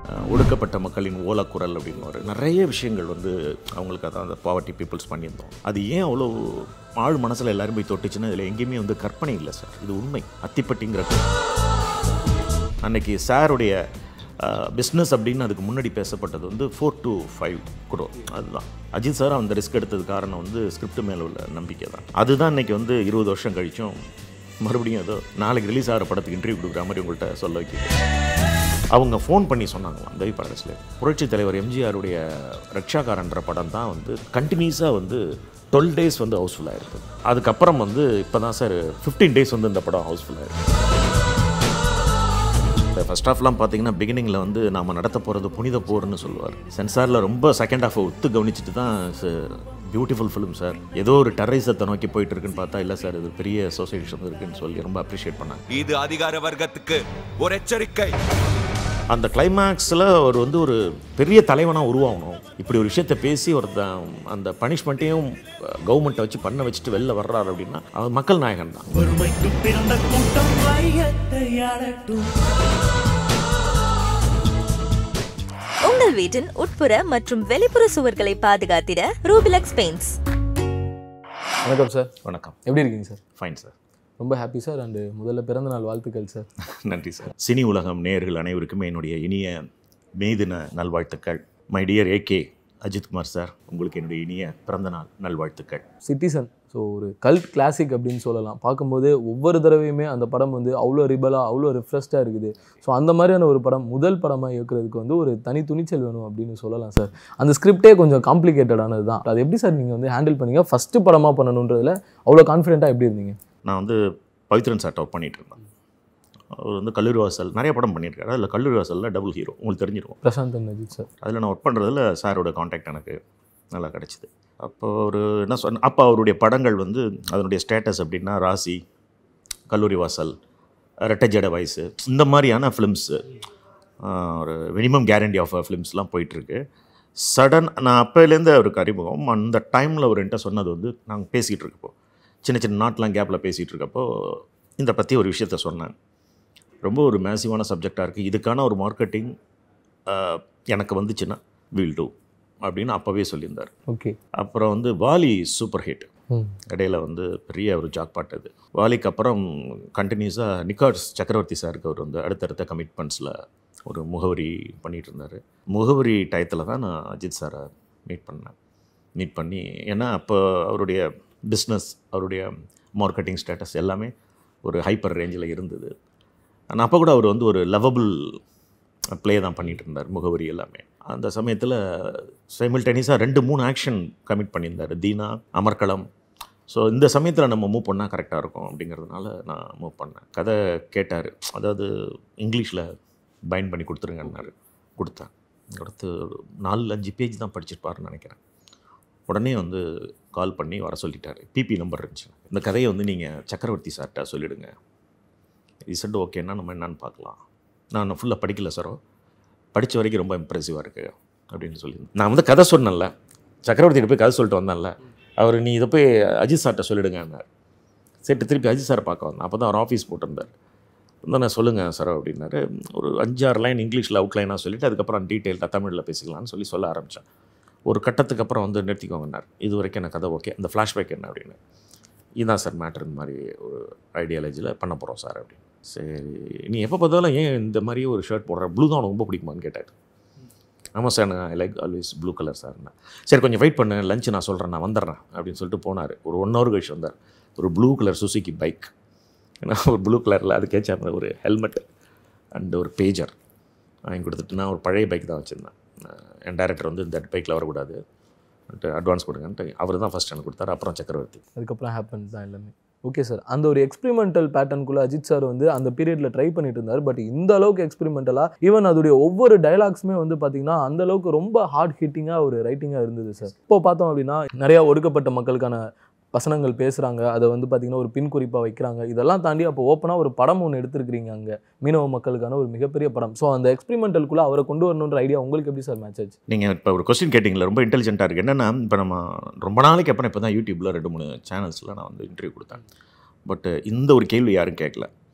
ஒடுக்கப்பட்ட மக்களின் ஓலக்குரல் அப்படின்னு ஒரு நிறைய விஷயங்கள் வந்து அவங்களுக்கு அதான் அந்த பாவர்ட்டி பீப்புள்ஸ் பண்ணியிருந்தோம். அது ஏன் அவ்வளோ ஆழ் மனசில் எல்லாரும் போய் தொட்டுச்சுன்னா இதில் எங்கேயுமே வந்து கற்பனை இல்லை சார், இது உண்மை. அத்திப்பட்டிங்கிற அன்னைக்கு சாருடைய பிஸ்னஸ் அப்படின்னு அதுக்கு முன்னாடி பேசப்பட்டது வந்து 4 to 5 crore. அதுதான் அஜித் சார் அந்த ரிஸ்க் எடுத்தது காரணம் வந்து ஸ்கிரிப்ட் மேலே உள்ள நம்பிக்கை தான். அதுதான் இன்றைக்கி வந்து 20 வருஷம் கழிச்சும் மறுபடியும் ஏதோ நாளைக்கு ரிலீஸ் ஆகிற படத்துக்கு இன்டர்வியூ கொடுக்குற மாதிரி உங்கள்கிட்ட சொல்ல வைக்கிது. அவங்க ஃபோன் பண்ணி சொன்னாங்களாம் தேவி பாரடஸில் புரட்சி தலைவர் எம்ஜிஆருடைய ரக்ஷாகாரன்ற படம் தான் வந்து கண்டினியூஸாக வந்து 12 days வந்து ஹவுஸ்ஃபுல்லாக இருக்குது. அதுக்கப்புறம் வந்து இப்போ தான் சார் 15 days வந்து இந்த படம் ஹவுஸ்ஃபுல்லாக இருக்குது. ஃபர்ஸ்ட் ஹாஃப்லாம் பார்த்தீங்கன்னா பிகினிங்கில் வந்து நாம் நடத்த போகிறது புனித போர்னு சொல்லுவார். சென்சாரில் ரொம்ப செகண்ட் ஹாஃபை ஒத்து கவனிச்சுட்டு தான் பியூட்டிஃபுல் ஃபிலிம் சார், ஏதோ ஒரு டெரரிசத்தை நோக்கி போயிட்டு இருக்குன்னு பார்த்தா இல்லை சார் இது பெரிய அசோசியேஷன் இருக்குன்னு சொல்லி ரொம்ப அப்ரிஷியேட் பண்ணாங்க. இது அதிகார வர்க்கத்துக்கு ஒரு எச்சரிக்கை. அந்த கிளைமேக்ஸில் அவர் வந்து ஒரு பெரிய தலைவனாக உருவாகணும், இப்படி ஒரு விஷயத்தை பேசி ஒருத்தன் அந்த பனிஷ்மெண்ட்டையும் கவர்மெண்ட்டை வச்சு பண்ண வச்சுட்டு வெளில வர்றாரு அப்படின்னா அவர் மக்கள் நாயகன் தான். உங்கள் வீட்டின் உட்புற மற்றும் வெளிப்புற சுவர்களை பாதுகாத்திட ரூபிலக்ஸ் பெயிண்ட்ஸ். வணக்கம் சார். வணக்கம். எப்படி இருக்கீங்க சார்? Fine sir. ரொம்ப ஹாப்பி சார். அண்டு முதல்ல பிறந்த நாள் வாழ்த்துக்கள் சார். நன்றி சார். சினி உலகம் நேயர்கள் அனைவருக்குமே என்னுடைய இனிய மெய்தின நல்வாழ்த்துக்கள். My dear AK Ajith Kumar sir, உங்களுக்கு என்னுடைய இனிய பிறந்த நாள் நல்வாழ்த்துக்கள். சிட்டிசன் ஸோ ஒரு கல்ட் கிளாசிக் அப்படின்னு சொல்லலாம். பார்க்கும்போது ஒவ்வொரு தடவையுமே அந்த படம் வந்து அவ்வளோ ரிபலாக அவ்வளோ ரிஃப்ரெஷ்டாக இருக்குது. ஸோ அந்த மாதிரியான ஒரு படம் முதல் படமாக இயக்குறதுக்கு வந்து ஒரு தனி துணிச்சல் வேணும் அப்படின்னு சொல்லலாம் சார். அந்த ஸ்கிரிப்டே கொஞ்சம் காம்ப்ளிகேட்டடானது தான். அது எப்படி சார் நீங்கள் வந்து ஹேண்டில் பண்ணீங்க? ஃபஸ்ட்டு படமாக பண்ணணுன்றதில் அவ்வளோ கான்ஃபிடென்ட்டாக எப்படி இருந்தீங்க? நான் வந்து பவித்ரன் சார்ட்ட ஒர்க் பண்ணிகிட்டு இருந்தேன். அவர் வந்து கல்லூரி வாசல் நிறைய படம் பண்ணியிருக்காரு. அதில் கல்லூரி வாசலில் டபுள் ஹீரோ உங்களுக்கு தெரிஞ்சிருக்கும், பிரசாந்த் அஜித் சார். அதில் நான் ஒர்க் பண்ணுறதுல சாரோட காண்டாக்ட் எனக்கு நல்லா கிடச்சிது. அப்போ ஒரு என்ன சொன்ன, அப்போ அவருடைய படங்கள் வந்து அதனுடைய ஸ்டேட்டஸ் அப்படின்னா ராசி, கல்லூரி வாசல், ரெட்டை ஜட வயசு, இந்த மாதிரியான ஃபிலிம்ஸு ஒரு மினிமம் கேரண்டி ஆஃப் ஃபிலிம்ஸ்லாம் போயிட்டுருக்கு. சடன் நான் அப்போலேருந்து அவருக்கு அறிமுகம். அந்த டைமில் அவர் என்கிட்ட சொன்னது வந்து நாங்கள் பேசிகிட்டு இருக்கப்போ சின்ன சின்ன நாட்லாம் கேப்பில் பேசிகிட்டு இருக்கப்போ இதை பற்றி ஒரு விஷயத்த சொன்னேன். ரொம்ப ஒரு மேசிவான சப்ஜெக்டாக இருக்குது, இதுக்கான ஒரு மார்க்கெட்டிங் எனக்கு வந்துச்சுன்னா வில் டூ அப்படின்னு அப்போவே சொல்லியிருந்தார். ஓகே. அப்புறம் வந்து வாலி சூப்பர் ஹிட், இடையில வந்து பெரிய ஒரு ஜாக் பாட். அது வாலிக்கு அப்புறம் கண்டினியூஸாக நிக்கார்ஸ் சக்கரவர்த்தி சாருக்கு அவர் வந்து அடுத்தடுத்த கமிட்மெண்ட்ஸில் ஒரு முகவரி பண்ணிகிட்டு இருந்தார். முகவரி டயத்தில் தான் நான் அஜித் சாரை மீட் பண்ணி ஏன்னா அப்போ அவருடைய பிஸ்னஸ், அவருடைய மார்க்கெட்டிங் ஸ்டேட்டஸ் எல்லாமே ஒரு ஹைப்பர் ரேஞ்சில் இருந்தது. ஆனால் அப்போ கூட அவர் வந்து ஒரு லவபிள் ப்ளே தான் பண்ணிகிட்டு இருந்தார் முகவரி எல்லாமே. அந்த சமயத்தில் சைமில்டேனியஸாக 2-3 ஆக்ஷன் கமிட் பண்ணியிருந்தார், தீனா, அமர்க்களம். ஸோ இந்த சமயத்தில் நம்ம மூவ் பண்ணால் கரெக்டாக இருக்கும் அப்படிங்கிறதுனால நான் மூவ் பண்ணேன். கதை கேட்டார், அதாவது இங்கிலீஷில் பைண்ட் பண்ணி கொடுத்துருங்கன்னாரு. கொடுத்து 4-5 பேஜ் தான் படிச்சிருப்பாருன்னு நினைக்கிறேன். உடனே வந்து கால் பண்ணி வர சொல்லிட்டார். பிபி நம்பர் இருந்துச்சு. இந்த கதையை வந்து நீங்கள் சக்கரவர்த்தி சார்கிட்ட சொல்லிவிடுங்க. இசட் ஓகேன்னா நம்ம என்னன்னு பார்க்கலாம். நான் ஃபுல்லாக படிக்கல சாரோ, படித்த வரைக்கும் ரொம்ப இம்ப்ரெசிவாக இருக்குது அப்படின்னு சொல்லியிருந்தேன். நான் வந்து கதை சொன்னேன்ல, சக்கரவர்த்திகிட்ட போய் கதை சொல்லிட்டு வந்தேன்ல, அவர் நீ இதை போய் அஜித் சார்கிட்ட சொல்லிவிடுங்கன்னார். சரி திருப்பி அஜித் சாரை பார்க்க வந்தேன். அப்போ தான் அவர் ஆஃபீஸ் போட்டிருந்தார். வந்து நான் சொல்லுங்கள் சார் அப்படின்னாரு. ஒரு 5-6 லைன் இங்கிலீஷில் அவுட்லைனாக சொல்லிவிட்டு அதுக்கப்புறம் டீட்டெயில்டாக தமிழில் பேசிக்கலான்னு சொல்ல ஆரம்பித்தேன். ஒரு கட்டத்துக்கு அப்புறம் வந்து நிறுத்திக்கோங்கன்னார். இது வரைக்கும் எனக்கு கதை ஓகே, அந்த ஃப்ளாஷ்பேக் என்ன அப்படின்னு. இதுதான் சார் மேட்ரு, இந்த மாதிரி ஒரு ஐடியாலஜியில் பண்ண போகிறோம் சார் அப்படின்னு. சரி நீ எப்போ பார்த்தாலும் ஏன் இந்த மாதிரி ஒரு ஷர்ட் போடுற, ப்ளூ தான் ரொம்ப பிடிக்குமான்னு கேட்டார். ஆமாம் சார், நான் லைக் ஆல்வேஸ் ப்ளூ கலர் சார்ண்ணா. சரி கொஞ்சம் வெயிட் பண்ணு, லஞ்சு நான் சொல்கிறேன், நான் வந்துடுறேன் அப்படின்னு சொல்லிட்டு போனார். ஒரு 1 hour கழிச்சு வந்தார். ஒரு ப்ளூ கலர் சுசுக்கி பைக், ஏன்னா ஒரு ப்ளூ கலரில் அதுக்கேற்ற ஒரு ஹெல்மெட் அண்ட் ஒரு பேஜர் வாங்கி கொடுத்துட்டு, நான் ஒரு பழைய பைக் தான் வச்சுருந்தேன். என் டைரக்டர் வந்து இந்த பைக்கில் வரக்கூடாது, அட்வான்ஸ் கொடுங்கன்ட்டு அவர் தான் ஃபஸ்ட் எனக்கு கொடுத்தாரு. அப்புறம் சக்கரவர்த்தி. அதுக்கப்புறம் ஹேப்பன் தான் எல்லாமே. Okay sir. அந்த ஒரு எக்ஸ்பெரிமெண்டல் பேட்டர்னுக்குள்ளே அஜித் சார் வந்து அந்த பீரியடில் ட்ரை பண்ணிட்டு இருந்தார். பட் இந்த அளவுக்கு எக்ஸ்பெரிமெண்டலாக ஈவன் அதோடைய ஒவ்வொரு டைலாக்ஸுமே வந்து பார்த்தீங்கன்னா அந்த அளவுக்கு ரொம்ப ஹார்ட் ஹிட்டிங்காக ஒரு ரைட்டிங்காக இருந்தது சார். இப்போ பார்த்தோம் அப்படின்னா நிறையா ஒடுக்கப்பட்ட மக்களுக்கான வசனங்கள் பேசுகிறாங்க, அதை வந்து பார்த்திங்கன்னா ஒரு பின் குறிப்பாக வைக்கிறாங்க. இதெல்லாம் தாண்டி அப்போ ஓப்பனாக ஒரு படம் ஒன்று எடுத்துருக்கிறீங்க, அங்கே மீனவ மக்களுக்கான ஒரு மிகப்பெரிய படம். ஸோ அந்த எக்ஸ்பெரிமெண்டலுக்குள்ளே அவரை கொண்டு வரணுன்ற ஐடியா உங்களுக்கு எப்படி சார் மேட்ச் ஆச்சு? நீங்கள் இப்போ ஒரு கொஸ்டின் கேட்டிங்களா, ரொம்ப இன்டெலிஜென்ட்டாக இருக்குது. என்னென்னா இப்போ நம்ம ரொம்ப நாளைக்கு அப்புறம் இப்போ தான் யூடியூப்பில் 2-3 சேனல்ஸில் நான் வந்து இன்டர்வியூ கொடுத்தேன். பட் இந்த ஒரு கேள்வி யாரும் கேட்கல.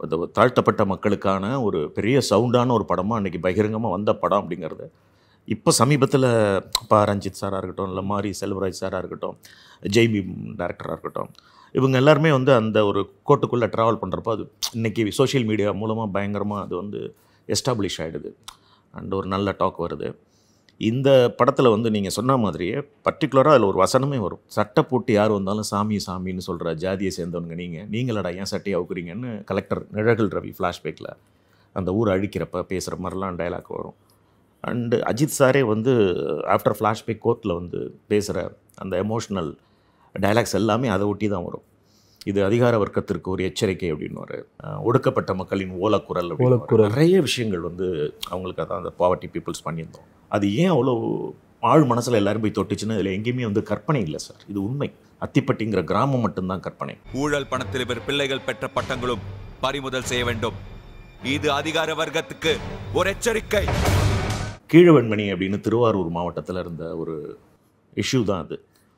தாழ்த்தப்பட்ட மக்களுக்கான ஒரு பெரிய சவுண்டான ஒரு படமாக அன்றைக்கி பகிரங்கமாக வந்த படம் அப்படிங்கிறது இப்போ சமீபத்தில் இப்போ ரஞ்சித் சாராக இருக்கட்டும், இல்லை மாதிரி செல்வராஜ் சாராக இருக்கட்டும், ஜெய்பீம் டேரக்டராக இருக்கட்டும், இவங்க எல்லாருமே வந்து அந்த ஒரு கோட்டுக்குள்ளே ட்ராவல் பண்ணுறப்போ அது இன்றைக்கி சோஷியல் மீடியா மூலமாக பயங்கரமாக அது வந்து எஸ்டாப்ளிஷ் ஆகிடுது அண்ட் ஒரு நல்ல டாக் வருது. இந்த படத்தில் வந்து நீங்கள் சொன்ன மாதிரியே பர்டிகுலராக அதில் ஒரு வசனமே வரும். சட்டை போட்டு யார் வந்தாலும் சாமி சாமின்னு சொல்கிற ஜாதியை சேர்ந்தவங்க நீங்களடா ஏன் சட்டையை அவுக்குறீங்கன்னு கலெக்டர் நிழகல் ரவி ஃப்ளாஷ்பேக்கில் அந்த ஊரை அழிக்கிறப்ப பேசுகிற மாதிரிலாம் டைலாக் வரும். அண்டு அஜித் சாரே வந்து ஆஃப்டர் ஃப்ளாஷ்பேக் கோர்ட்டில் வந்து பேசுகிற அந்த எமோஷ்னல் டைலாக்ஸ் எல்லாமே அதை ஒட்டி தான் வரும். இது அதிகார வர்க்கத்திற்கு ஒரு எச்சரிக்கை அப்படின்னு ஒடுக்கப்பட்ட மக்களின் ஓலக்குரல் அப்படின்னு நிறைய விஷயங்கள் வந்து அவங்களுக்கு அதான் அந்த பாவர்ட்டி பீப்புள்ஸ் பண்ணியிருந்தோம். அது ஏன் அவ்வளோ ஆழ் மனசில் எல்லாரும் போய் தொட்டுச்சுன்னு இதில் எங்கேயுமே வந்து கற்பனை இல்லை சார், இது உண்மை. அத்திப்பட்டிங்கிற கிராமம் மட்டும்தான் கற்பனை. ஊழல் பணத்தில் இவர் பிள்ளைகள் பெற்ற பட்டங்களும் பறிமுதல் செய்ய வேண்டும். இது அதிகார வர்க்கத்துக்கு ஒரு எச்சரிக்கை. கீழவெண்மணி அப்படின்னு திருவாரூர் மாவட்டத்தில் இருந்த ஒரு இஷ்யூ தான் அது.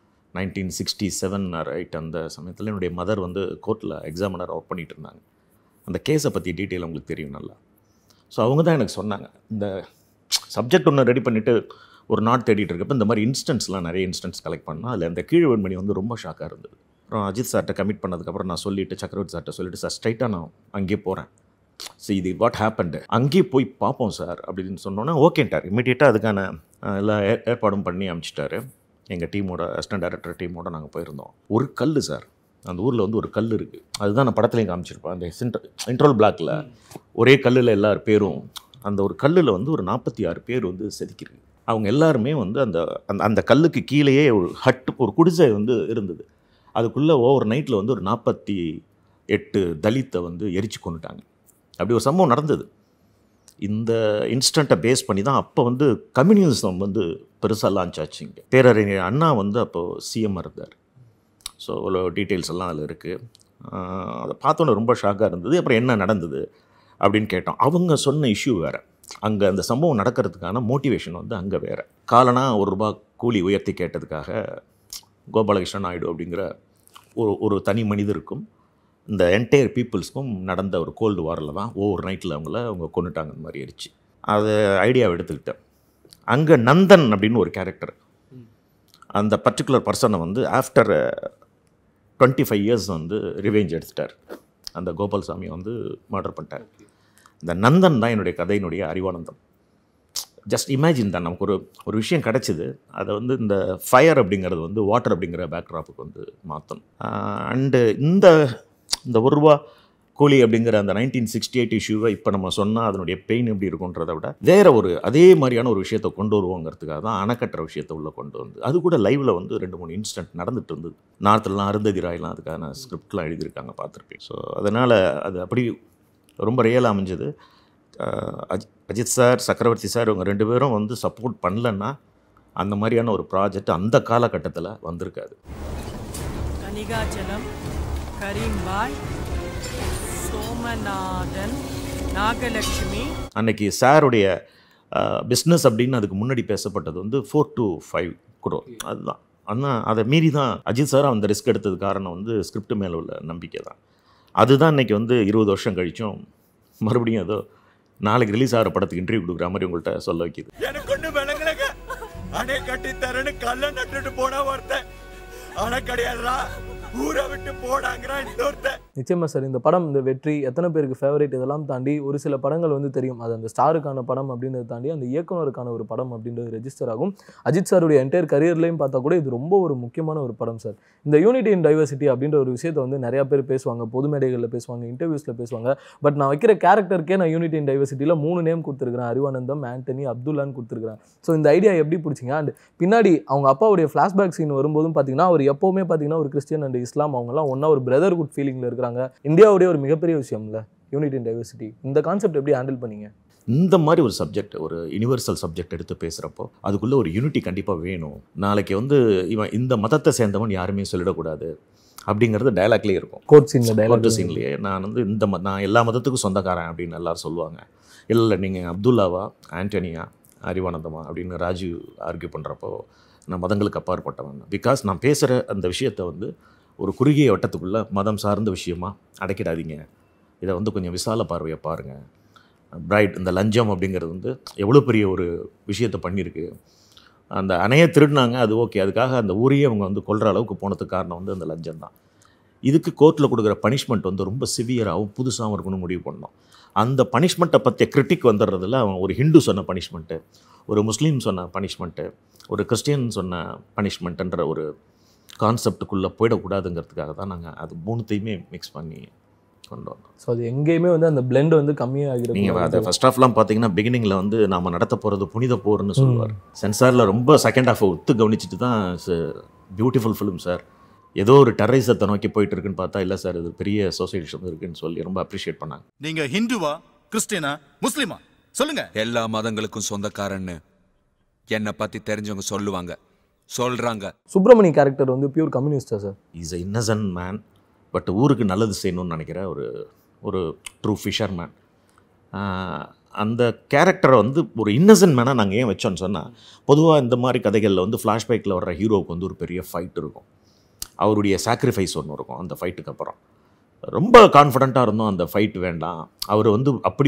1967 ரைட். அந்த சமயத்தில் என்னுடைய மதர் வந்து கோர்ட்டில் எக்ஸாமினர் ஒர்க் பண்ணிகிட்டு இருந்தாங்க. அந்த கேஸை பற்றி டீட்டெயில் அவங்களுக்கு தெரியும் நல்லா. ஸோ அவங்க தான் எனக்கு சொன்னாங்க, இந்த சப்ஜெக்ட் ஒன்று ரெடி பண்ணிவிட்டு ஒரு நாட் தேடிட்டு இருக்கப்போ இந்த மாதிரி இன்ஸ்டன்ஸ்லாம் நிறைய இன்ஸ்டன்ஸ் கலெக்ட் பண்ணால் அதில் அந்த கீழவெண்மணி வந்து ரொம்ப ஷாக்காக இருந்தது. அப்புறம் அஜித் சார்கிட்ட கமிட் பண்ணதுக்கப்புறம் நான் சொல்லிவிட்டு சக்கரவர்த்தி சார்கிட்ட சொல்லிவிட்டு, சார் ஸ்ட்ரைட்டாக நான் அங்கேயே போகிறேன், ஸோ இது வாட் ஹேப்பன்டு, அங்கேயே போய் பார்ப்போம் சார் அப்படின்னு சொன்னோன்னே ஓகேன்ட்டார். இமீடியட்டாக அதுக்கான எல்லா ஏற்பாடும் பண்ணி அனுப்பிச்சிட்டாரு. எங்கள் டீமோட அசிஸ்டன்ட் டைரக்டர் டீமோட நாங்கள் போயிருந்தோம். ஒரு கல் சார், அந்த ஊரில் வந்து ஒரு கல் இருக்குது, அதுதான் நான் படத்துலையும் காமிச்சிருப்பேன். அந்த இன்ட்ரோல் பிளாக்கில் ஒரே கல்லில் எல்லார் பேரும், அந்த ஒரு கல்லில் வந்து ஒரு 46 பேர் வந்து செதுக்கிருக்கு. அவங்க எல்லாருமே வந்து அந்த அந்த கல்லுக்கு கீழேயே ஒரு ஹட்டு, ஒரு குடிசை வந்து இருந்தது. அதுக்குள்ளே ஓவர் நைட்டில் வந்து ஒரு 48 தலித்தை வந்து எரிச்சு கொண்டுட்டாங்க. அப்படி ஒரு சம்பவம் நடந்தது. இந்த இன்ஸ்டண்ட்டை பேஸ் பண்ணி தான் அப்போ வந்து கம்யூனிசம் வந்து பெருசாக லான்ச் ஆச்சுங்க. பேரறிஞர் அண்ணா வந்து அப்போது சிஎம் இருந்தார். ஸோ அவ்வளோ டீட்டெயில்ஸ் எல்லாம் அதில் இருக்குது. அதை பார்த்தோன்னே ரொம்ப ஷாக்காக இருந்தது. அப்புறம் என்ன நடந்தது அப்படின்னு கேட்டோம். அவங்க சொன்ன இஷ்யூ வேறு, அங்கே அந்த சம்பவம் நடக்கிறதுக்கான மோட்டிவேஷன் வந்து அங்கே வேறு. காலனா ₹1 கூலி உயர்த்தி கேட்டதுக்காக கோபாலகிருஷ்ணன் நாயுடு அப்படிங்கிற ஒரு தனி மனிதருக்கும் இந்த என்டையர் பீப்புள்ஸ்க்கும் நடந்த ஒரு கோல்டு வாரில் தான் ஓவர் நைட்டில் அவங்க கொண்டுட்டாங்க. அந்த மாதிரி ஆயிடுச்சு. அது ஐடியாவை எடுத்துக்கிட்டேன். அங்கே நந்தன் அப்படின்னு ஒரு கேரக்டர், அந்த பர்டிகுலர் பர்சனை வந்து ஆஃப்டர் 25 இயர்ஸ் வந்து ரிவெஞ்ச் எடுத்துட்டார். அந்த கோபால்சாமியை வந்து மர்டர் பண்ணிட்டார். இந்த நந்தன் தான் என்னுடைய கதையினுடைய அறிவானந்தம். ஜஸ்ட் இமேஜின் தான், நமக்கு ஒரு விஷயம் கிடச்சிது, அதை வந்து இந்த ஃபயர் அப்படிங்கிறது வந்து வாட்டர் அப்படிங்கிற பேக்ட்ராப்புக்கு வந்து மாற்றணும். அண்டு இந்த ₹1 கூலி அப்படிங்கிற அந்த 1968 இஷ்யூவை இப்போ நம்ம சொன்னால் அதனுடைய பெயின் எப்படி இருக்குன்றதை விட வேறு அதே மாதிரியான ஒரு விஷயத்தை கொண்டு வருவோங்கிறதுக்காக தான் அணைக்கட்டுற விஷயத்தை உள்ளே கொண்டு வந்து, அது கூட லைவில் வந்து 2-3 இன்ஸ்டன்ட் நடந்துட்டு இருந்தது. நார்த்துலலாம் அருந்ததி ராயெலாம் அதுக்கான ஸ்கிரிப்ட்லாம் எழுதியிருக்காங்க, பார்த்துருப்பேன். ஸோ அதனால் அது அப்படி ரொம்ப ரியலாக அமைஞ்சது. அஜித் சார், சக்கரவர்த்தி சார் இவங்க 2 பேரும் வந்து சப்போர்ட் பண்ணலன்னா அந்த மாதிரியான ஒரு ப்ராஜெக்ட் அந்த காலகட்டத்தில் வந்திருக்காது. கனிகாச்சலம், கரீம்பாய், சோமநாதன், நாகலட்சுமி. அன்னைக்கு சாருடைய பிஸ்னஸ் அப்படின்னு அதுக்கு முன்னாடி பேசப்பட்டது வந்து 4 to 5 crore. அதுதான். ஆனால் அதை மீறி தான் அஜித் சார் அந்த ரிஸ்க் எடுத்தது காரணம் வந்து ஸ்கிரிப்ட் மேலே உள்ள நம்பிக்கை தான். அதுதான் இன்றைக்கி வந்து 20 வருஷம் கழிச்சும் மறுபடியும் ஏதோ நாளைக்கு ரிலீஸ் ஆகிற படத்துக்கு இன்டர்வியூ கொடுக்குற மாதிரி உங்கள்கிட்ட சொல்ல வைக்கிது. எனக்கு ஒன்று விளங்கலங்க. அணை கட்டி தரேன்னு கல்ல நட்டுட்டு போனா ஒருத்தன், அணை கிடையாதுடா ஊரை விட்டு போடாங்கிறான் இன்னொருத்தன். நிச்சயமாக சார், இந்த படம், இந்த வெற்றி எத்தனை பேருக்கு ஃபேவரேட் இதெல்லாம் தாண்டி ஒரு சில படங்கள் வந்து தெரியும், அது அந்த ஸ்டாருக்கான படம் அப்படின்றத தாண்டி அந்த இயக்குனருக்கான ஒரு படம் அப்படின்றது ரெஜிஸ்டர் ஆகும். அஜித் சாருடைய என்டையர் கரியர்லையும் பார்த்தா கூட இது ரொம்ப ஒரு முக்கியமான ஒரு படம் சார். இந்த யூனிட்டி இன் டைவர்சிட்டி அப்படின்ற ஒரு விஷயத்தை வந்து நிறையா பேர் பேசுவாங்க, பொது மேடைகளில் பேசுவாங்க, இன்டர்வியூஸில் பேசுவாங்க. பட் நான் வைக்கிற கேரக்டருக்கே நான் யூனிட்டி இன் டைவர்சிட்டியில் 3 நேம் கொடுத்துருக்கிறேன், அறிவானந்தம், ஆண்டனி, அப்துல்லான்னு கொடுத்துருக்கிறேன். ஸோ இந்த ஐடியா எப்படி பிடிச்சிங்க? அண்ட் பின்னாடி அவங்க அப்பாவுடைய ஃப்ளாஷ்பேக் சீன் வரும்போதும் பார்த்தீங்கன்னா அவர் எப்போவுமே பார்த்தீங்கன்னா ஒரு கிறிஸ்டியன் அண்ட் இஸ்லாம் அவங்கலாம் ஒன்றா ஒரு பிரதர்ஹுட் ஃபீலிங்கில் இருக்கிறாங்க. இந்தியாவுடைய ஒரு மிகப்பெரிய விஷயம்ல யூனிட்டி இன் டைவர்சிட்டி, இந்த கான்செப்ட் எப்படி ஹேண்டில் பண்ணீங்க? இந்த மாதிரி ஒரு சப்ஜெக்ட், ஒரு யூனிவர்சல் சப்ஜெக்ட் எடுத்து பேசுகிறப்போ அதுக்குள்ளே ஒரு யூனிட்டி கண்டிப்பாக வேணும். நாளைக்கு வந்து இவன் இந்த மதத்தை சேர்ந்தவன் யாருமே சொல்லிடக்கூடாது அப்படிங்கிறது டைலாக்லேயே இருக்கும். கோட் சீன்லேயே நான் வந்து நான் எல்லா மதத்துக்கும் சொந்தக்காரன் அப்படின்னு எல்லாரும் சொல்லுவாங்க. இல்லை நீங்கள் அப்துல்லாவா, ஆண்டனியா, அறிவானந்தமா அப்படின்னு ராஜீவ் ஆர்கியூ பண்ணுறப்போ நான் மதங்களுக்கு அப்பாற்பட்டவன். பிகாஸ் நான் பேசுகிற அந்த விஷயத்தை வந்து ஒரு குறுகிய வட்டத்துக்குள்ளே மதம் சார்ந்த விஷயமாக அடைக்கிடாதீங்க, இதை வந்து கொஞ்சம் விசால பார்வையை பாருங்கள். பிரைட் இந்த லஞ்சம் அப்படிங்கிறது வந்து எவ்வளோ பெரிய ஒரு விஷயத்தை பண்ணியிருக்கு. அந்த அணையை திருடினாங்க, அது ஓகே. அதுக்காக அந்த ஊரையே அவங்க வந்து கொல்ற அளவுக்கு போனதுக்கு காரணம் வந்து அந்த லஞ்சம் தான். இதுக்கு கோர்ட்டில் கொடுக்குற பனிஷ்மெண்ட் வந்து ரொம்ப சிவியராகவும் புதுசாகவும் இருக்கணும்னு முடிவு பண்ணோம். அந்த பனிஷ்மெண்ட்டை பற்றிய கிரிட்டிக் வந்துடுறதுல அவன் ஒரு ஹிந்து சொன்ன பனிஷ்மெண்ட்டு, ஒரு முஸ்லீம் சொன்ன பனிஷ்மெண்ட்டு, ஒரு கிறிஸ்டியன் சொன்ன பனிஷ்மெண்ட்டுன்ற ஒரு கான்செப்டுக்குள்ளே போயிடக்கூடாதுங்கிறதுக்காக தான் நாங்கள் அது மூணுத்தையுமே மிக்ஸ் பண்ணி கொண்டு வந்தோம். ஸோ அது எங்கேயுமே வந்து அந்த பிளெண்ட் வந்து கம்மியாகிறது. நீங்கள் அதை ஃபர்ஸ்ட் ஹாஃப்லாம் பார்த்தீங்கன்னா பிகினிங்கில் வந்து நாம் நடத்த போகிறது புனித போர்னு சொல்லுவார். சென்சாரில் ரொம்ப செகண்ட் ஹாஃபை ஒத்து கவனிச்சுட்டு தான் பியூட்டிஃபுல் ஃபிலிம் சார், ஏதோ ஒரு டெரரிசத்தை நோக்கி போயிட்டு இருக்குன்னு பார்த்தா இல்லை சார், இது பெரிய அசோசியேஷன் இருக்குன்னு சொல்லி ரொம்ப அப்ரிஷியேட் பண்ணாங்க. நீங்கள் ஹிந்துவா, கிறிஸ்டியனா, முஸ்லீமா சொல்லுங்க. எல்லா மதங்களுக்கும் சொந்தக்காரன்னு என்னை பற்றி தெரிஞ்சவங்க சொல்கிறாங்க. சுப்பிரமணி கேரக்டர் வந்து பியூர் கம்யூனிஸ்டா sir? Is a innocent man, but ஊருக்கு நல்லது செய்யணும்னு நினைக்கிற ஒரு ட்ரூ ஃபிஷர்மேன். அந்த கேரக்டரை வந்து ஒரு இன்னசென்ட் மேனாக நாங்கள் ஏன் வச்சோன்னு சொன்னால், பொதுவாக இந்த மாதிரி கதைகளில் வந்து ஃப்ளாஷ்பேக்கில் வர்ற ஹீரோவுக்கு வந்து ஒரு பெரிய ஃபைட் இருக்கும், அவருடைய சாக்ரிஃபைஸ் ஒன்று இருக்கும். அந்த ஃபைட்டுக்கு அப்புறம் ரொம்ப கான்ஃபிடெண்ட்டாக இருந்தோம், அந்த ஃபைட் வேண்டாம், அவர் வந்து அப்படி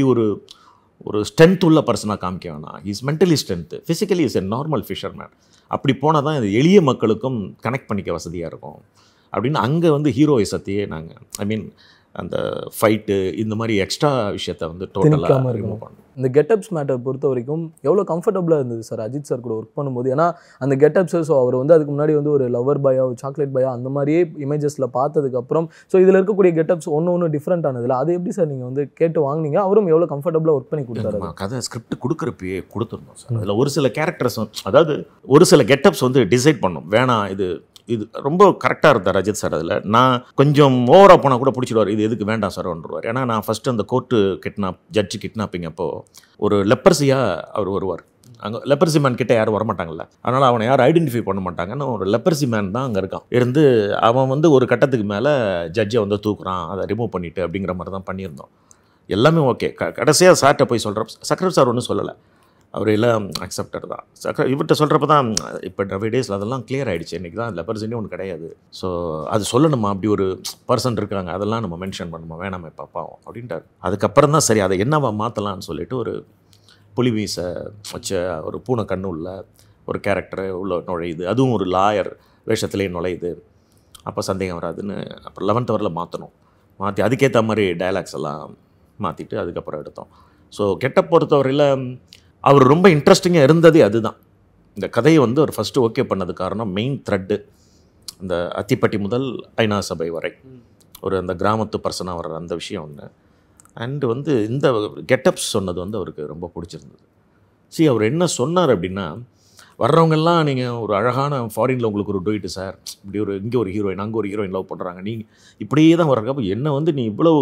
ஒரு ஸ்ட்ரென்த் உள்ள பர்சனாக காமிக்க வேணாம், is mentally strength, physically is a normal fisherman. அப்படி போனால் தான் இது எளிய மக்களுக்கும் கனெக்ட் பண்ணிக்க வசதியாக இருக்கும் அப்படின்னு அங்கே வந்து ஹீரோயிசத்தையே நாங்கள் அந்த ஃபைட்டு இந்த மாதிரி எக்ஸ்ட்ரா விஷயத்தை வந்து டோட்டலாக ரிமூவ் பண்ணோம். இந்த கெட்டப்ஸ் மேட்டர் பொறுத்த வரைக்கும் எவ்வளோ கம்ஃபர்டபுளாக இருந்தது சார் அஜித் சார் கூட ஒர்க் பண்ணும்போது? ஏன்னா அந்த கெட்டப்ஸு, ஸோ அவர் வந்து அதுக்கு முன்னாடி வந்து ஒரு லவர் பாயா, ஒரு சாக்லேட் பாயா அந்த மாதிரியே இமேஜஸில் பார்த்ததுக்கப்புறம் ஸோ இதில் இருக்கக்கூடிய கெட்டப்ஸ் ஒன்று டிஃப்ரெண்ட் ஆனதில்ல, அது எப்படி சார் நீங்கள் வந்து கேட்டு வாங்கினீங்க? அவரும் எவ்வளோ கம்ஃபர்டபுளாக ஒர்க் பண்ணி கொடுத்தாரு? கதை ஸ்கிரிப்ட் கொடுக்குறப்பயே கொடுத்துருந்தோம் சார். அதில் ஒரு சில கேரக்டர்ஸ், அதாவது ஒரு சில கெட்டப்ஸ் வந்து டிசைட் பண்ணோம், வேணாம் இது ரொம்ப கரெக்டாக இருந்தார் அஜித் சார். அதில் நான் கொஞ்சம் ஓவராக போனால் கூட பிடிச்சிடுவார், இது எதுக்கு வேண்டாம் சார் வந்துடுவார். ஏன்னா நான் ஃபஸ்ட்டு அந்த கோர்ட்டு ஜட்ஜு கிட்னாப்பிங் அப்போது ஒரு லெப்பர்சியாக அவர் வருவார். அங்கே லெப்பர்சி மேன் கிட்டே யாரும் வரமாட்டாங்கல்ல, அதனால் அவனை யாரும் ஐடென்டிஃபை பண்ண மாட்டாங்கன்னு ஒரு லெப்பர்சி மேன் தான் அங்கே இருக்கான். இருந்து அவன் வந்து ஒரு கட்டத்துக்கு மேலே ஜட்ஜை வந்து தூக்குறான், அதை ரிமூவ் பண்ணிவிட்டு அப்படிங்கிற மாதிரி தான் பண்ணியிருந்தோம். எல்லாமே ஓகே. கடைசியாக சார்கிட்ட போய் சொல்கிறப்ப சக்கரவர்த்தி சார் ஒன்றும் சொல்லலை, அவர் எல்லாம் அக்செப்டட் தான். இவர்கிட்ட சொல்கிறப்ப தான் இப்போ நிறைய டேஸில் அதெல்லாம் கிளியர் ஆகிடுச்சு, இன்றைக்கி தான் லெப்பர்சினே ஒன்று கிடையாது, ஸோ அது சொல்லணுமா, அப்படி ஒரு பர்சன் இருக்காங்க, அதெல்லாம் நம்ம மென்ஷன் பண்ணுமா, வேணாமே பாப்பாவும் அப்படின்ட்டார். அதுக்கப்புறம் தான் சரி அதை என்னவா மாற்றலான்னு சொல்லிட்டு ஒரு புலி மீசை வச்ச ஒரு பூனை கண்ணு உள்ள ஒரு கேரக்டரை உள்ள நுழையுது, அதுவும் ஒரு லாயர் வேஷத்துலேயே நுழையுது. அப்போ சந்தேகம் வராதுன்னு அப்புறம் 11th ஹவரில் மாற்றி அதுக்கேற்ற மாதிரி டயலாக்ஸ் எல்லாம் மாற்றிட்டு அதுக்கப்புறம் எடுத்தோம். ஸோ கெட்டப் பொறுத்தவரையில் அவர் ரொம்ப இன்ட்ரெஸ்டிங்காக இருந்ததே அதுதான். இந்த கதையை வந்து அவர் ஃபஸ்ட்டு ஓகே பண்ணது காரணம் மெயின் த்ரெட்டு அந்த அத்திப்பட்டி முதல் ஐநா சபை வரை ஒரு அந்த கிராமத்து பர்சனாக வர்ற அந்த விஷயம் ஒன்று. அண்டு வந்து இந்த கெட்டப்ஸ் சொன்னது வந்து அவருக்கு ரொம்ப பிடிச்சிருந்தது. அவர் என்ன சொன்னார் அப்படின்னா, வர்றவங்கெல்லாம் நீங்கள் ஒரு அழகான ஃபாரினில் உங்களுக்கு ஒரு டொயிட்டு சார், இப்படி இங்கே ஒரு ஹீரோயின் அங்கே ஒரு ஹீரோயின் லவ் பண்ணுறாங்க, நீங்கள் இப்படியே தான் வர்றப்போ என்ன வந்து நீ இவ்வளவு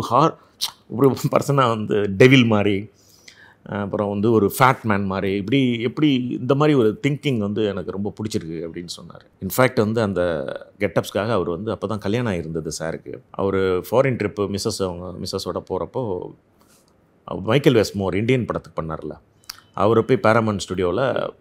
ஒரு பர்சனாக வந்து டெவில் மாதிரி, அப்புறம் வந்து ஒரு ஃபேட் மேன் மாதிரி, எப்படி இந்த மாதிரி ஒரு திங்கிங் வந்து எனக்கு ரொம்ப பிடிச்சிருக்கு அப்படின்னு சொன்னார். இன்ஃபேக்ட் வந்து அந்த கெட்டப்ஸ்க்காக அவர் வந்து அப்போ தான் கல்யாணம் ஆகிருந்தது சாருக்கு. அவர் ஃபாரின் ட்ரிப்பு மிஸ்ஸஸோட போகிறப்போ மைக்கேல் வெஸ்மோர் இந்தியன் படத்துக்கு பண்ணார்ல, அவர் போய் பேராமவுண்ட் ஸ்டுடியோவில்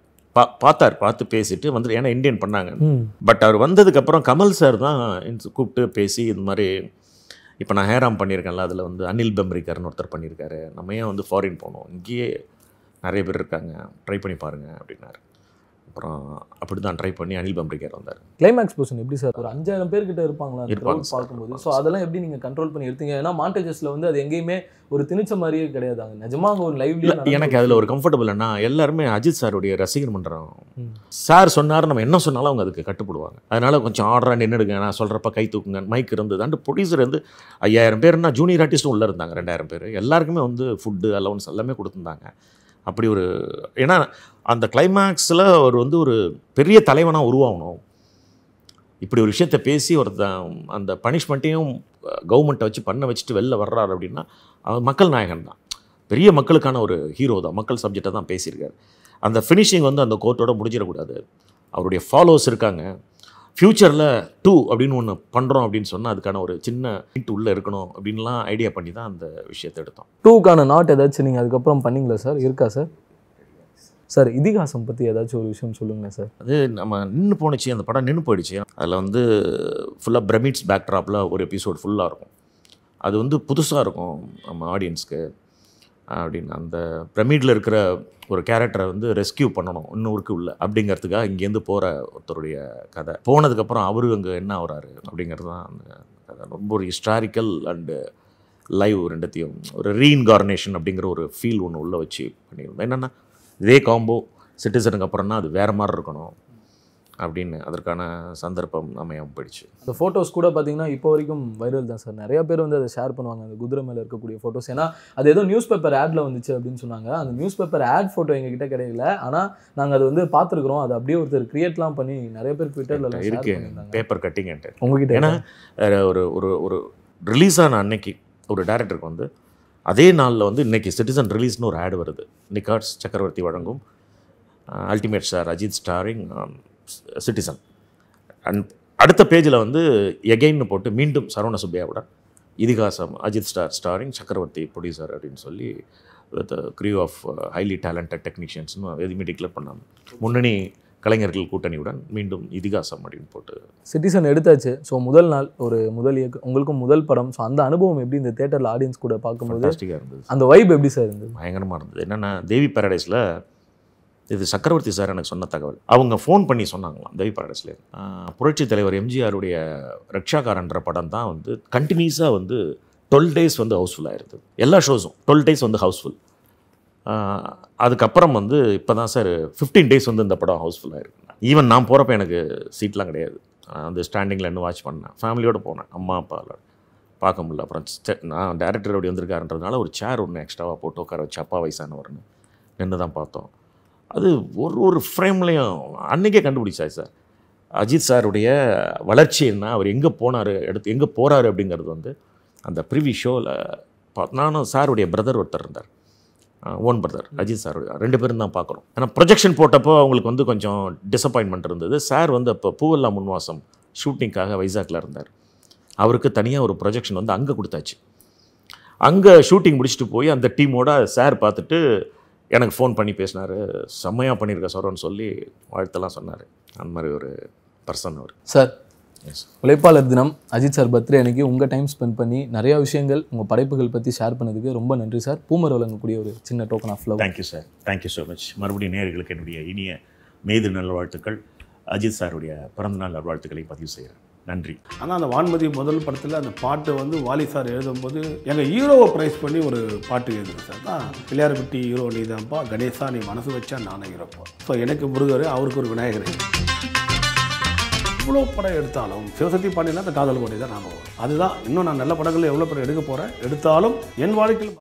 பார்த்து பேசிட்டு வந்து, ஏன்னா இந்தியன் பண்ணாங்க. பட் அவர் வந்ததுக்கப்புறம் கமல் சார் தான் கூப்பிட்டு பேசி இந்த மாதிரி இப்போ நான் ஹேராம் பண்ணியிருக்கேன்ல, அதில் வந்து அனில் பெம்ரிக்கர்னு ஒருத்தர் பண்ணியிருக்காரு, நம்ம ஏன் வந்து ஃபாரின் போகணும், இங்கேயே நிறைய பேர் இருக்காங்க, ட்ரை பண்ணி பாருங்கள் அப்படின்னாரு. அப்புறம் அப்படி தான் ட்ரை பண்ணி அனில் பெம்ரிக்கர் வந்தார். கிளைமேக்ஸ் போர்ஷன் எப்படி சார்? ஒரு 5000 பேர்கிட்ட இருப்பாங்களா பார்க்கும்போது? ஸோ அதெல்லாம் எப்படி நீங்கள் கண்ட்ரோல் பண்ணி எடுத்தீங்க? ஏன்னா மாண்டேஜஸில் வந்து அது எங்கேயுமே ஒரு திணிச்ச மாதிரியே கிடையாது, அங்கே நிஜமாக ஒரு லைவ்ல. எனக்கு அதில் ஒரு கம்ஃபர்டபுள்னா எல்லாருமே அஜித் சாருடைய ரசிகர் மன்றம், சார் சொன்னார் நம்ம என்ன சொன்னாலும் அவங்க அதுக்கு கட்டுப்படுவாங்க. அதனால் கொஞ்சம் ஆர்டராக நின்றுடுங்க, நான் சொல்கிறப்ப கை தூக்குங்க, மைக் இருந்தது. அண்டு ப்ரொடியூசர் வந்து 5000 பேர்னா ஜூனியர் ஆர்டிஸ்ட்டும் உள்ளே இருந்தாங்க, 2000 பேர், எல்லாருக்குமே வந்து ஃபுட்டு அலவன்ஸ் எல்லாமே கொடுத்துருந்தாங்க. அப்படி ஒரு, ஏன்னா அந்த கிளைமேக்ஸில் அவர் வந்து ஒரு பெரிய தலைவனாக உருவாகணும், இப்படி ஒரு விஷயத்தை பேசி ஒருத்தன் அந்த பனிஷ்மெண்ட்டையும் கவர்மெண்ட்டை வச்சு பண்ண வச்சுட்டு வெளில வர்றாரு அப்படின்னா அவர் மக்கள் நாயகன் தான், பெரிய மக்களுக்கான ஒரு ஹீரோ தான், மக்கள் சப்ஜெக்டை தான் பேசியிருக்காரு. அந்த ஃபினிஷிங் வந்து அந்த கோர்ட்டோட முடிஞ்சிடக்கூடாது, அவருடைய ஃபாலோவர்ஸ் இருக்காங்க, ஃப்யூச்சரில் 2 அப்படின்னு ஒன்று பண்ணுறோம் அப்படின்னு சொன்னால் அதுக்கான ஒரு சின்ன ஹிண்ட் உள்ளே இருக்கணும் அப்படின்லாம் ஐடியா பண்ணி தான் அந்த விஷயத்தை எடுத்தோம். 2க்கான நாட் ஏதாச்சும் நீங்கள் அதுக்கப்புறம் பண்ணிங்களா சார்? இருக்கா சார்? சார் இதிகாசம் பற்றி ஏதாச்சும் ஒரு விஷயம் சொல்லுங்களேன் சார். அது நம்ம நின்று போணுச்சு, அந்த படம் நின்று போயிடுச்சு. அதில் வந்து ஃபுல்லாக பிரமிட்ஸ் பேக்ட்ராப்பில் ஒரு எபிசோட் ஃபுல்லாக இருக்கும். அது வந்து புதுசாக இருக்கும் நம்ம ஆடியன்ஸ்க்கு அப்படின்னு. அந்த பிரமிடில் இருக்கிற ஒரு கேரக்டரை வந்து ரெஸ்கியூ பண்ணணும் இன்னொருக்கு உள்ள அப்படிங்கிறதுக்காக இங்கேருந்து போகிற ஒருத்தருடைய கதை. போனதுக்கப்புறம் அவரு அங்கே என்ன ஆகுறாரு அப்படிங்கிறது தான் அந்த கதை. ரொம்ப ஒரு ஹிஸ்டாரிக்கல் அண்டு லைவ் ரெண்டுத்தையும் ஒரு ரீஇன்கார்னேஷன் அப்படிங்கிற ஒரு ஃபீல் ஒன்று உள்ளே வச்சு பண்ணியிருந்தோம். என்னென்னா இதே காம்போ சிட்டிசனுக்கு அப்புறம்னா அது வேறு மாதிரி இருக்கணும் அப்படின்னு அதற்கான சந்தர்ப்பம் அமையாமல் போயிடுச்சு. அந்த ஃபோட்டோஸ் கூட பார்த்தீங்கன்னா இப்போ வரைக்கும் வைரல் தான் சார். நிறைய பேர் வந்து அதை ஷேர் பண்ணுவாங்க, அந்த குதிரை மேலே இருக்கக்கூடிய ஃபோட்டோஸ். ஏன்னா அது ஏதோ நியூஸ் பேப்பர் ஆடில் வந்துச்சு அப்படின்னு சொன்னாங்க. அந்த நியூஸ் பேப்பர் ஆட் ஃபோட்டோ எங்ககிட்ட கிடைக்கல, ஆனால் நாங்கள் அதை வந்து பார்த்துருக்குறோம். அது அப்படியே ஒருத்தர் கிரியேட்லாம் பண்ணி நிறைய பேர் ட்விட்டரில் இருக்கு பேப்பர் கட்டிங்ட்டு உங்ககிட்ட. ஏன்னா ஒரு ஒரு ஒரு ரிலீஸ் ஆன அன்னைக்கு ஒரு டைரக்டருக்கு வந்து அதே நாளில் வந்து இன்றைக்கி சிட்டிசன் ரிலீஸ்னு ஒரு ஆடு வருது. நிகாட்ஸ் சக்கரவர்த்தி வழங்கும் ultimate star Ajith starring Citizen. And அடுத்த பேஜில் வந்து எகெயின்னு போட்டு மீண்டும் சரவண சுப்பையாவுடன் இதிகாசம் அஜித் ஸ்டாரிங் சக்கரவர்த்தி ப்ரொடியூசர் அப்படின்னு சொல்லி with crew of highly talented டெக்னீஷியன்ஸ்னு எதுவுமே டிக்ளேர் பண்ணாங்க. முன்னணி கலைஞர்கள் கூட்டணியுடன் மீண்டும் இதிகாசம் அப்படின்னு போட்டு சிட்டிசன் எடுத்தாச்சு. ஸோ முதல் நாள் ஒரு முதல் உங்களுக்கும் முதல் படம். ஸோ அந்த அனுபவம் எப்படி இந்த தேட்டரில் ஆடியன்ஸ் கூட பார்க்கும்போது ஃபண்டாஸ்டிக்காக இருந்தது. அந்த வைப் எப்படி சார் இருந்தது? பயங்கரமாக இருந்தது. என்னென்னா தேவி பேரடைஸில் இது சக்கரவர்த்தி சார் எனக்கு சொன்ன தகவல். அவங்க ஃபோன் பண்ணி சொன்னாங்களாம் தேவி பேரடைஸில் புரட்சி தலைவர் எம்ஜிஆருடைய ரக்ஷாகாரன்ற படம் தான் வந்து கண்டினியூஸாக வந்து 12 days வந்து ஹவுஸ்ஃபுல்லாக இருந்தது. எல்லா ஷோஸும் 12 days வந்து ஹவுஸ்ஃபுல். அதுக்கப்புறம் வந்து இப்போ தான் சார் 15 days வந்து இந்த படம் ஹவுஸ்ஃபுல்லாக இருக்குது. ஈவன் நான் போகிறப்ப எனக்கு சீட்லாம் கிடையாது. அந்த ஸ்டாண்டிங்கில் இன்னும் வாட்ச் பண்ணேன். ஃபேமிலியோடு போனேன், அம்மா அப்பாவில் பார்க்க முடியல. அப்புறம் நான் டேரக்டர் அப்படி வந்திருக்காருன்றதுனால ஒரு சேர் ஒன்று எக்ஸ்ட்ராவாக போட்டு உட்கார வச்சு அப்பா வயசானவர்னு நின்று தான் பார்த்தோம். அது ஒரு ஃப்ரேம்லேயும் அன்றைக்கே கண்டுபிடிச்சாச்சு சார் அஜித் சாருடைய வளர்ச்சி என்ன, அவர் எங்கே போனார், எங்கே போகிறாரு அப்படிங்கிறது வந்து அந்த ப்ரிவி ஷோவில் நானும் சாருடைய பிரதர் ஒருத்தர் இருந்தார், ஓன் பிரதர் அஜித் சார், 2 பேரும் தான் பார்க்குறோம். ஏன்னா ப்ரொஜெக்ஷன் போட்டப்போ அவங்களுக்கு வந்து கொஞ்சம் டிசப்பாயின்மெண்ட் இருந்தது. சார் வந்து அப்போ பூவெல்லாம் முன்வாசம் ஷூட்டிங்காக வைசாக்கில் இருந்தார். அவருக்கு தனியாக ஒரு ப்ரொஜெக்ஷன் வந்து அங்கே கொடுத்தாச்சு. அங்கே ஷூட்டிங் முடிச்சுட்டு போய் அந்த டீமோட சார் பார்த்துட்டு எனக்கு ஃபோன் பண்ணி பேசினார். செம்மையாக பண்ணியிருக்க சார்னு சொல்லி வாழ்த்தெல்லாம் சொன்னார். அந்த மாதிரி ஒரு பர்சன் அவர். சார் உழைப்பாளர் தினம், அஜித் சார் பர்த்டே அன்னைக்கு உங்கள் டைம் ஸ்பெண்ட் பண்ணி நிறையா விஷயங்கள் உங்கள் படைப்புகள் பற்றி ஷேர் பண்ணதுக்கு ரொம்ப நன்றி சார். பூமர் வழங்கக்கூடிய ஒரு சின்ன token of love. Thank you sir, thank you so much. மறுபடியும் நேயர்களுக்கு என்னுடைய இனிய மேது நல்வாழ்த்துக்கள். அஜித் சாருடைய பிறந்தநாள் நல்வாழ்த்துக்களை பதிவு செய்கிறேன். நன்றி. ஆனால் அந்த வான்மதி முதல் படத்தில் அந்த பாட்டு வந்து வாலி சார் எழுதும்போது எங்கள் ஹீரோவை ப்ரைஸ் பண்ணி ஒரு பாட்டு எழுதுறேன் சார். தான் பிள்ளையார்பட்டி ஹீரோ நீ தான்ப்பா, கணேசா நீ மனசு வச்சா நானே ஹீரோப்பா. ஸோ எனக்கு முருகர், அவருக்கு ஒரு விநாயகர். இவ்வளோ படம் எடுத்தாலும் சிவசக்தி பாண்டியனா அந்த காதல் கோட்டை தான் ஞாபகம் வரும். அதுதான் இன்னும் நான் நல்ல படங்கள் எவ்வளோ படம் எடுக்க போகிறேன், எடுத்தாலும் என் வாழ்க்கையில்